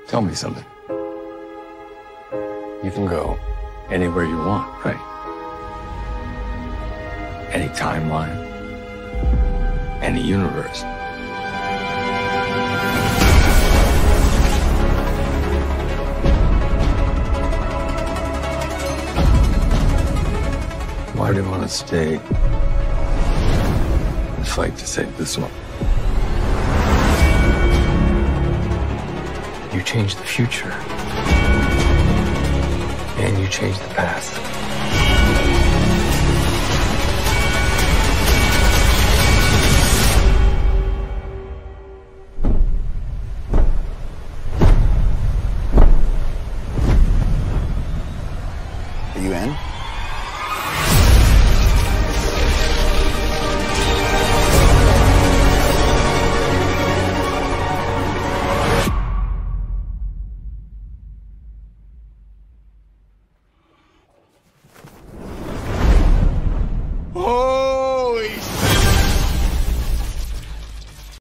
Tell me something. You can go anywhere you want, right? Any timeline, any universe. Why do you want to stay and fight to save this one? You changed the future. And you changed the past. Are you in? Holy